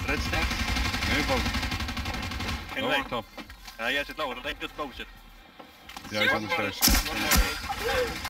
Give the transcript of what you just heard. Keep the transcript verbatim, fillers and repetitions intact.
Redstone. Nee, boven. Geen Hoog idee. top. Ja, jij zit lower, dan denk ik dat het boven zit. Ja, ik ben de stress.